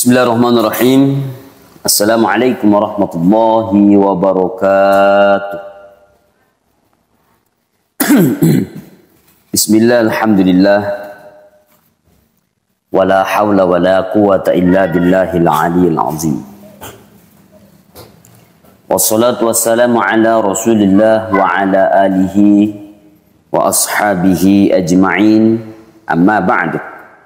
Bismillahirrahmanirrahim. Assalamualaikum warahmatullahi wabarakatuh. Bismillah, alhamdulillah. Wala hawla wala quwata illa billahil aliyyil azim. Wassalatu wassalamu ala rasulillah wa ala alihi wa ashabihi ajma'in. Amma ba'du.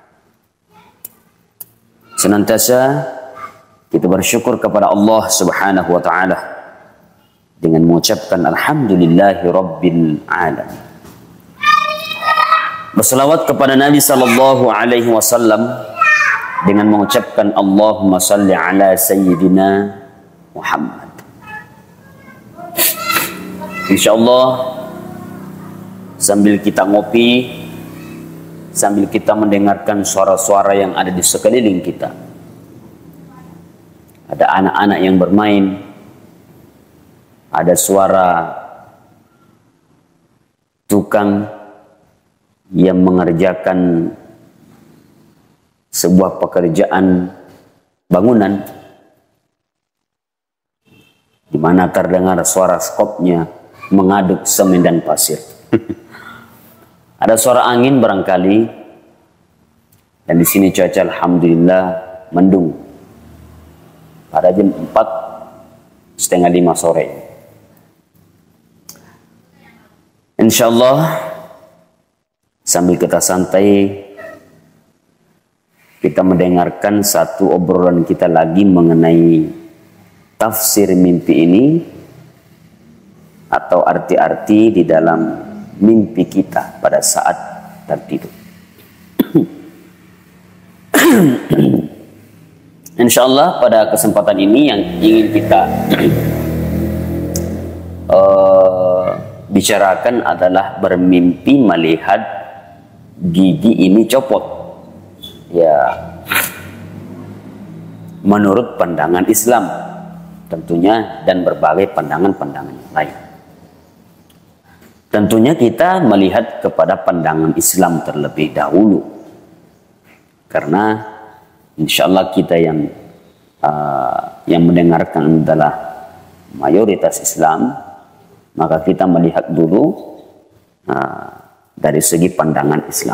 Senantiasa kita bersyukur kepada Allah Subhanahu wa taala dengan mengucapkan alhamdulillahi rabbil alamin. Berselawat kepada Nabi sallallahu alaihi wasallam dengan mengucapkan Allahumma salli ala sayyidina Muhammad. Insyaallah sambil kita ngopi, sambil kita mendengarkan suara-suara yang ada di sekeliling kita. Ada anak-anak yang bermain, ada suara tukang yang mengerjakan sebuah pekerjaan bangunan, di mana terdengar suara skopnya mengaduk semen dan pasir. Ada suara angin barangkali, dan di sini cuaca alhamdulillah mendung pada jam 4:30 sore. Insyaallah sambil kita santai, kita mendengarkan satu obrolan kita lagi mengenai tafsir mimpi ini atau arti-arti di dalam mimpi kita pada saat tertidur. Insyaallah pada kesempatan ini yang ingin kita bicarakan adalah bermimpi melihat gigi ini copot. Ya, menurut pandangan Islam tentunya, dan berbagai pandangan-pandangan lain. Tentunya kita melihat kepada pandangan Islam terlebih dahulu, karena insyaallah kita yang mendengarkan adalah mayoritas Islam, maka kita melihat dulu dari segi pandangan Islam.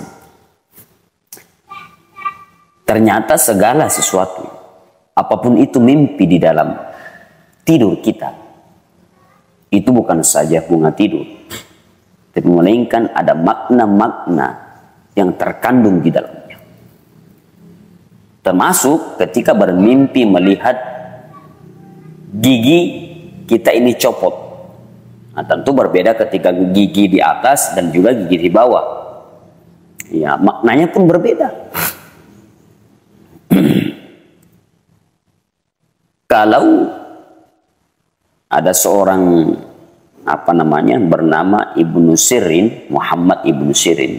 Ternyata segala sesuatu, apapun itu mimpi di dalam tidur kita, itu bukan saja bunga tidur, tapi melainkan ada makna-makna yang terkandung di dalamnya. Termasuk ketika bermimpi melihat gigi kita ini copot. Nah, tentu berbeda ketika gigi di atas dan juga gigi di bawah. Ya, maknanya pun berbeda. Kalau ada seorang bernama Ibnu Sirin, Muhammad Ibnu Sirin,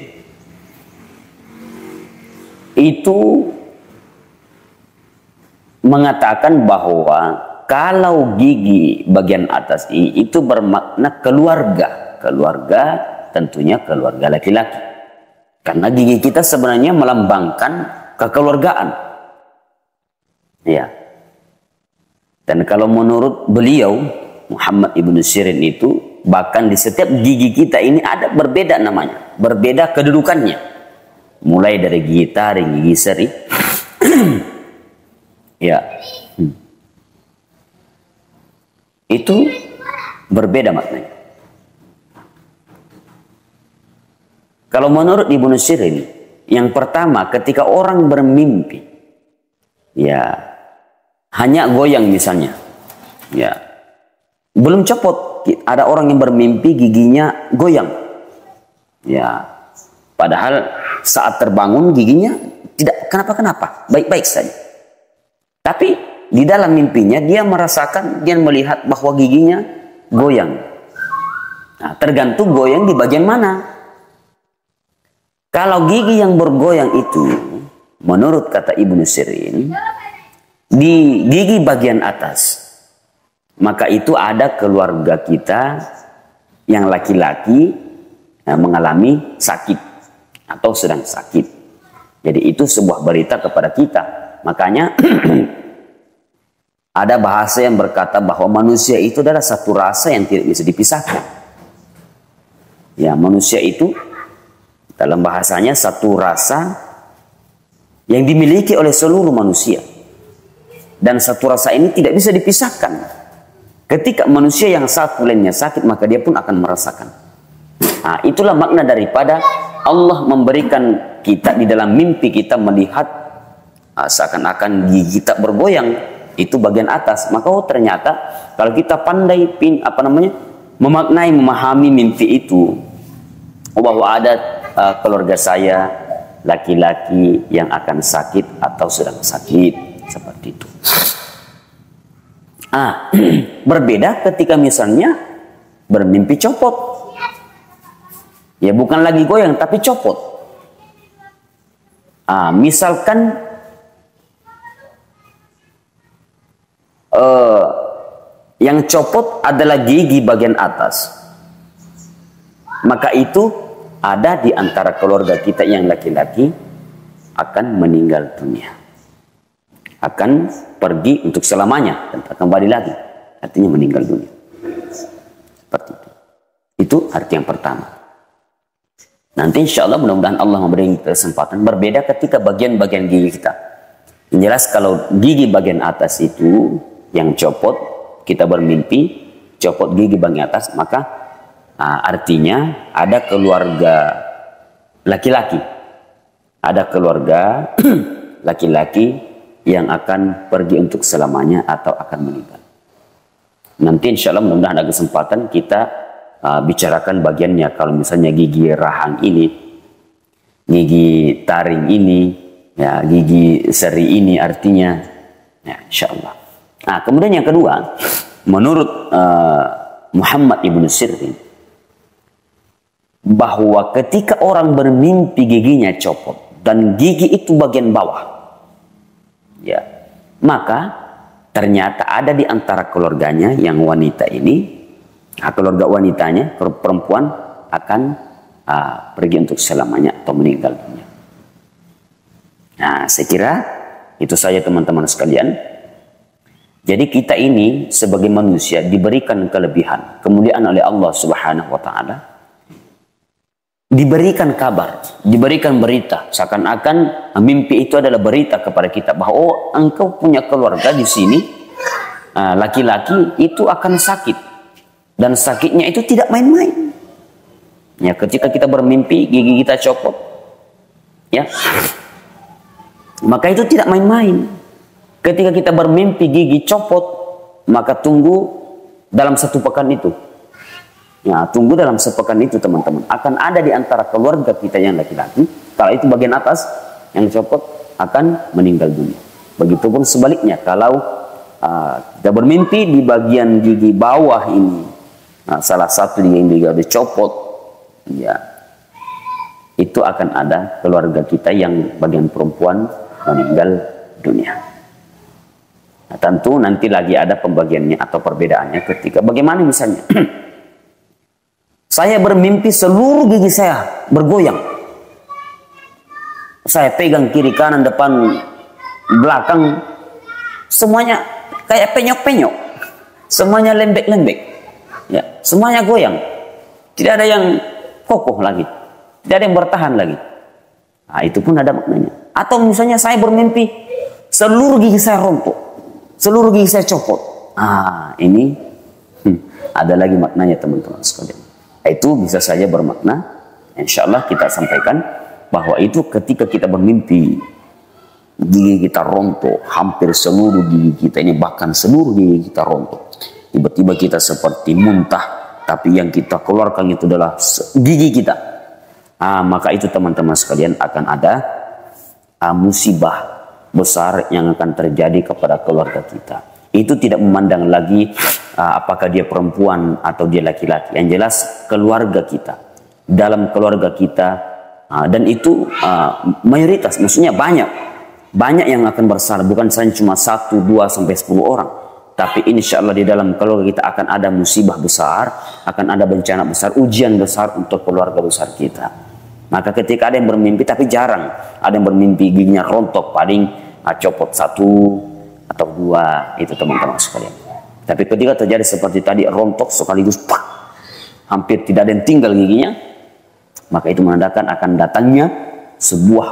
itu mengatakan bahwa kalau gigi bagian atas itu bermakna keluarga, tentunya keluarga laki-laki, karena gigi kita sebenarnya melambangkan kekeluargaan, ya. Dan kalau menurut beliau Muhammad Ibnu Sirin itu, bahkan di setiap gigi kita ini ada berbeda namanya, berbeda kedudukannya. Mulai dari gigi taring, gigi seri. Ya. Itu berbeda maknanya. Kalau menurut Ibnu Sirin, yang pertama ketika orang bermimpi, ya, hanya goyang misalnya, ya, belum copot, ada orang yang bermimpi giginya goyang, ya, padahal saat terbangun giginya tidak kenapa-kenapa, baik-baik saja. Tapi di dalam mimpinya dia merasakan, dia melihat bahwa giginya goyang. Nah, tergantung goyang di bagian mana. Kalau gigi yang bergoyang itu, menurut kata Ibnu Sirin, di gigi bagian atas, maka itu ada keluarga kita yang laki-laki mengalami sakit atau sedang sakit. Jadi itu sebuah berita kepada kita makanya ada bahasa yang berkata bahwa manusia itu adalah satu rasa yang tidak bisa dipisahkan. Ya, manusia itu dalam bahasanya satu rasa yang dimiliki oleh seluruh manusia. Dan satu rasa ini tidak bisa dipisahkan. Ketika manusia yang satu lainnya sakit, maka dia pun akan merasakan. Nah, itulah makna daripada Allah memberikan kita di dalam mimpi kita melihat seakan-akan gigi kita bergoyang. Itu bagian atas. Maka ternyata kalau kita pandai memaknai, memahami mimpi itu, bahwa ada keluarga saya laki-laki yang akan sakit atau sedang sakit, seperti itu. Berbeda ketika misalnya bermimpi copot. Ya, bukan lagi goyang tapi copot. Misalkan yang copot adalah gigi bagian atas, maka itu ada di antara keluarga kita yang laki-laki akan meninggal dunia, akan pergi untuk selamanya dan tak kembali lagi, artinya meninggal dunia. Seperti itu. Itu arti yang pertama. Nanti insya Allah mudah-mudahan Allah memberi kesempatan. Berbeda ketika bagian-bagian gigi kita. Yang jelas kalau gigi bagian atas itu yang copot, kita bermimpi copot gigi bagian atas, maka artinya ada keluarga laki-laki, ada keluarga laki-laki yang akan pergi untuk selamanya atau akan meninggal. Nanti insya Allah mudah-mudahan ada kesempatan kita bicarakan bagiannya. Kalau misalnya gigi rahang ini, gigi taring ini, ya, gigi seri ini artinya, ya, insya Allah. Nah, kemudian yang kedua, menurut Muhammad ibn Sirin, bahwa ketika orang bermimpi giginya copot dan gigi itu bagian bawah, ya, maka ternyata ada di antara keluarganya yang wanita ini, keluarga wanitanya, perempuan akan pergi untuk selamanya atau meninggal dunia. Nah, saya kira itu saja teman-teman sekalian. Jadi kita ini sebagai manusia diberikan kelebihan, kemuliaan oleh Allah Subhanahu wa taala. Diberikan kabar, diberikan berita, seakan-akan mimpi itu adalah berita kepada kita bahwa oh, engkau punya keluarga di sini, laki-laki itu akan sakit, dan sakitnya itu tidak main-main. Ya, ketika kita bermimpi gigi kita copot, ya, maka itu tidak main-main. Ketika kita bermimpi gigi copot, maka tunggu dalam 1 pekan itu. Ya, tunggu dalam sepekan itu teman-teman. Akan ada di antara keluarga kita yang laki-laki, kalau itu bagian atas yang copot, akan meninggal dunia. Begitupun sebaliknya, kalau kita bermimpi di bagian gigi bawah ini, salah satu gigi udah copot, ya, itu akan ada keluarga kita yang bagian perempuan meninggal dunia. Nah, tentu nanti lagi ada pembagiannya atau perbedaannya ketika bagaimana misalnya saya bermimpi seluruh gigi saya bergoyang, saya pegang kiri kanan depan belakang semuanya kayak penyok-penyok, semuanya lembek-lembek, ya, semuanya goyang, tidak ada yang kokoh lagi, tidak ada yang bertahan lagi. Nah, itu pun ada maknanya. Atau misalnya saya bermimpi seluruh gigi saya rontok, seluruh gigi saya copot. Ini ada lagi maknanya teman-teman sekalian. Itu bisa saja bermakna, insya Allah kita sampaikan bahwa itu ketika kita bermimpi gigi kita rontok, hampir seluruh gigi kita ini, bahkan seluruh gigi kita rontok, tiba-tiba kita seperti muntah, tapi yang kita keluarkan itu adalah gigi kita. Maka itu teman-teman sekalian akan ada musibah besar yang akan terjadi kepada keluarga kita. Itu tidak memandang lagi apakah dia perempuan atau dia laki-laki. Yang jelas keluarga kita, dalam keluarga kita, dan itu mayoritas, maksudnya banyak yang akan bersalah, bukan saja cuma 1, 2 sampai 10 orang, tapi insya Allah di dalam keluarga kita akan ada musibah besar, akan ada bencana besar, ujian besar untuk keluarga besar kita. Maka ketika ada yang bermimpi, tapi jarang ada yang bermimpi giginya rontok, paling copot satu atau dua, itu teman-teman sekalian. Tapi ketika terjadi seperti tadi, rontok sekaligus, hampir tidak ada yang tinggal giginya, maka itu menandakan akan datangnya sebuah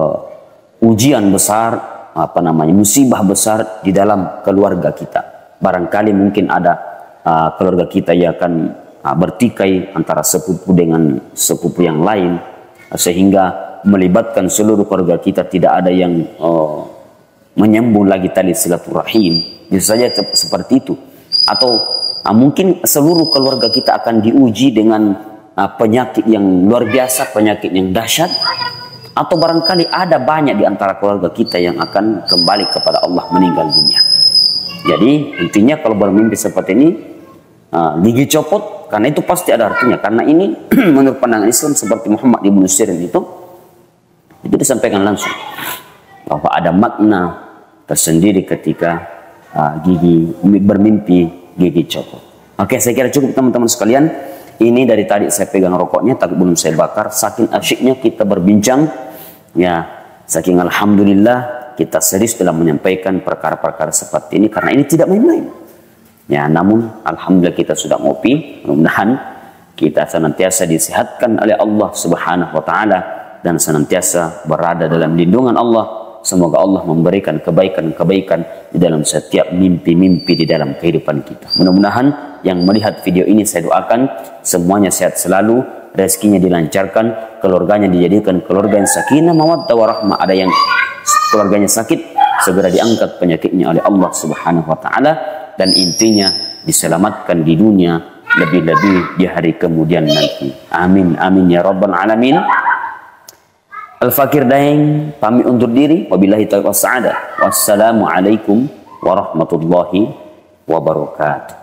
ujian besar, musibah besar di dalam keluarga kita. Barangkali mungkin ada keluarga kita yang akan bertikai antara sepupu dengan sepupu yang lain, sehingga melibatkan seluruh keluarga kita, tidak ada yang menyambung lagi tali silaturahim. Bisa saja seperti itu. Atau mungkin seluruh keluarga kita akan diuji dengan penyakit yang luar biasa, penyakit yang dahsyat. Atau barangkali ada banyak di antara keluarga kita yang akan kembali kepada Allah, meninggal dunia. Jadi intinya kalau bermimpi seperti ini, gigi copot, karena itu pasti ada artinya. Karena ini menurut pandangan Islam, seperti Muhammad ibn Sirin itu disampaikan langsung bahwa ada makna tersendiri ketika bermimpi gigi copot. Oke, saya kira cukup teman-teman sekalian. Ini dari tadi saya pegang rokoknya, tapi belum saya bakar. Saking asyiknya kita berbincang, ya, saking alhamdulillah kita serius dalam menyampaikan perkara-perkara seperti ini, karena ini tidak main-main. Ya, namun alhamdulillah kita sudah ngopi. Mudah-mudahan kita senantiasa disehatkan oleh Allah Subhanahu wa taala dan senantiasa berada dalam lindungan Allah. Semoga Allah memberikan kebaikan-kebaikan di dalam setiap mimpi-mimpi di dalam kehidupan kita. Mudah-mudahan yang melihat video ini, saya doakan semuanya sehat selalu, rezekinya dilancarkan, keluarganya dijadikan keluarga yang sakinah, mawaddah, warahmah. Ada yang keluarganya sakit, segera diangkat penyakitnya oleh Allah Subhanahu wa taala, dan intinya diselamatkan di dunia, lebih-lebih di hari kemudian nanti. Amin amin ya rabbal alamin. Al-Fakir Daeng pamit undur diri. Wabillahi taufiq was sa'adah. Wassalamualaikum warahmatullahi wabarakatuh.